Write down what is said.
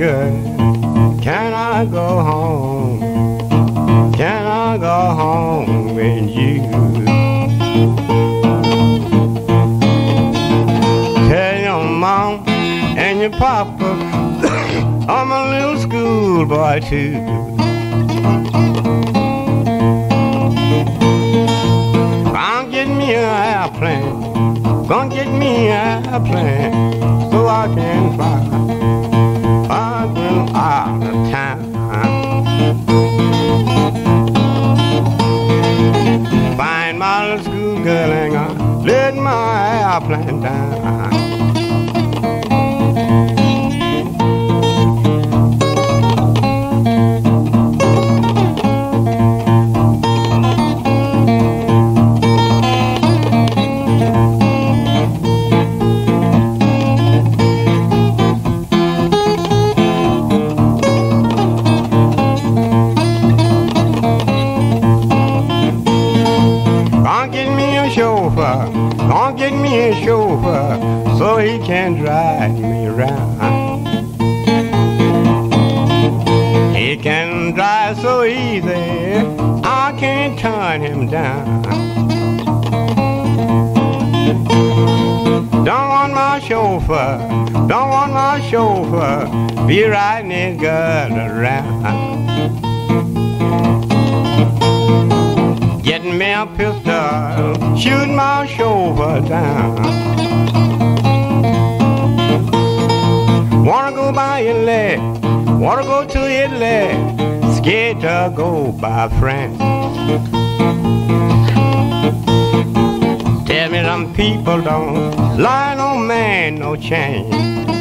girl, can I go home? Can I go home with you? Tell your mom and your papa I'm a little schoolboy too. Gonna get me an airplane, gonna get me an airplane, so I can fly out of town. Find my little schoolgirl and I let my airplane down. Gonna get me a chauffeur so he can drive me around. He can drive so easy, I can't turn him down. Don't want my chauffeur, don't want my chauffeur be riding his girl around. Getting me a pistol, shoot my chauffeur down. Wanna go by Italy, wanna go to Italy, scared to go by France. Tell me them people don't lie no man no chance.